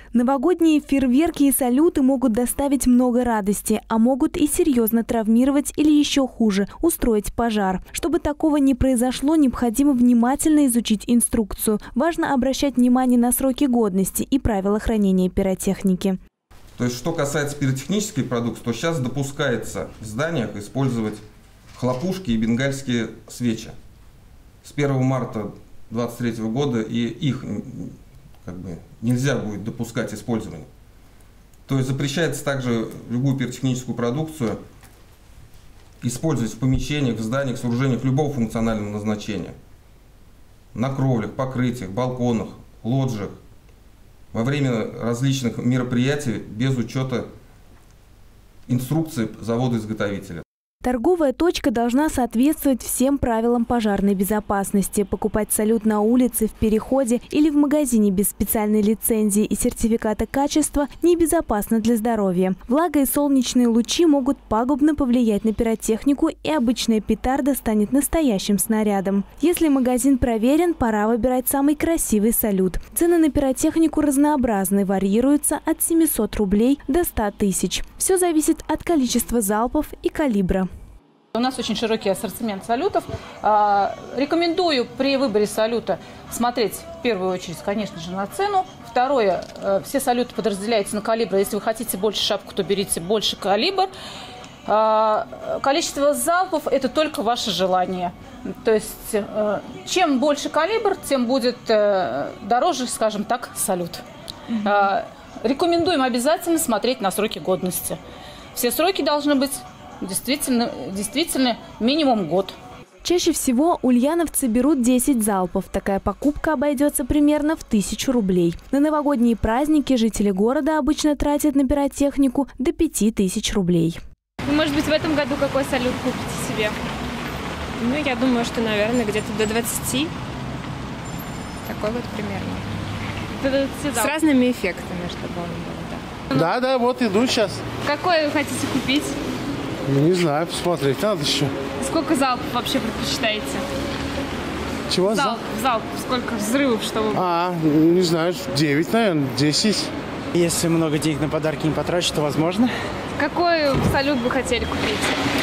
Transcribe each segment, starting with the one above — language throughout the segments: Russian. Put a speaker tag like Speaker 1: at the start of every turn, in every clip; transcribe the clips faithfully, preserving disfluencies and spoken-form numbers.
Speaker 1: Новогодние фейерверки и салюты могут доставить много радости, а могут и серьезно травмировать или еще хуже – устроить пожар. Чтобы такого не произошло, необходимо внимательно изучить инструкцию. Важно обращать внимание на сроки годности и правила хранения пиротехники.
Speaker 2: То есть, что касается пиротехнической продукции, то сейчас допускается в зданиях использовать хлопушки и бенгальские свечи. С первого марта две тысячи двадцать третьего года и их как бы нельзя будет допускать использование. То есть запрещается также любую пиротехническую продукцию использовать в помещениях, в зданиях, сооружениях любого функционального назначения. На кровлях, покрытиях, балконах, лоджиях, во время различных мероприятий без учета инструкции завода-изготовителя.
Speaker 1: Торговая точка должна соответствовать всем правилам пожарной безопасности. Покупать салют на улице, в переходе или в магазине без специальной лицензии и сертификата качества небезопасно для здоровья. Влага и солнечные лучи могут пагубно повлиять на пиротехнику, и обычная петарда станет настоящим снарядом. Если магазин проверен, пора выбирать самый красивый салют. Цены на пиротехнику разнообразны, варьируются от семисот рублей до ста тысяч. Все зависит от количества залпов и калибра.
Speaker 3: У нас очень широкий ассортимент салютов. Рекомендую при выборе салюта смотреть в первую очередь, конечно же, на цену. Второе, все салюты подразделяются на калибр. Если вы хотите больше шапку, то берите больше калибр. Количество залпов – это только ваше желание. То есть, чем больше калибр, тем будет дороже, скажем так, салют. Mm-hmm. Рекомендуем обязательно смотреть на сроки годности. Все сроки должны быть Действительно, действительно, минимум год.
Speaker 1: Чаще всего ульяновцы берут десять залпов. Такая покупка обойдется примерно в тысячу рублей. На новогодние праздники жители города обычно тратят на пиротехнику до пяти тысяч рублей.
Speaker 4: Может быть, в этом году какой салют купите себе? Ну, я думаю, что, наверное, где-то до двадцати. Такой вот примерно. С разными эффектами, чтобы он был, да.
Speaker 5: Да, да, вот иду сейчас.
Speaker 4: Какой вы хотите купить?
Speaker 5: Не знаю, посмотреть надо еще.
Speaker 4: Сколько залпов вообще предпочитаете?
Speaker 5: Чего?
Speaker 4: Залп, залп. Сколько взрывов, чтобы...
Speaker 5: А, не знаю, девять, наверное, десять.
Speaker 6: Если много денег на подарки не потрачу, то возможно.
Speaker 4: Какой салют вы хотели купить?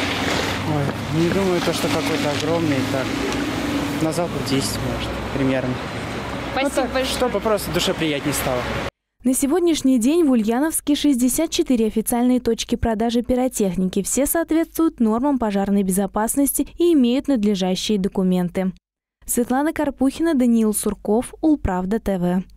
Speaker 6: Ой, не думаю, то, что какой-то огромный. Так, на залпов десять, может, примерно.
Speaker 4: Спасибо
Speaker 6: ну, так,
Speaker 4: большое.
Speaker 6: Чтобы просто душе приятнее стало.
Speaker 1: На сегодняшний день в Ульяновске шестьдесят четыре официальные точки продажи пиротехники. Все соответствуют нормам пожарной безопасности и имеют надлежащие документы. Светлана Карпухина, Даниил Сурков, Улправда ТВ.